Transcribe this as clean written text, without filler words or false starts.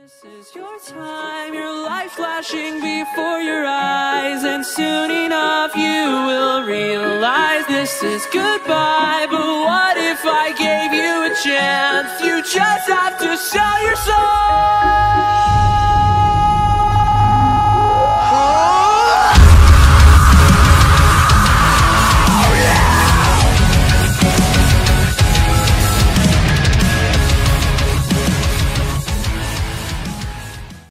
This is your time, your life flashing before your eyes, and soon enough you will realize this is goodbye. But what if I gave you a chance? You just have to sell your soul.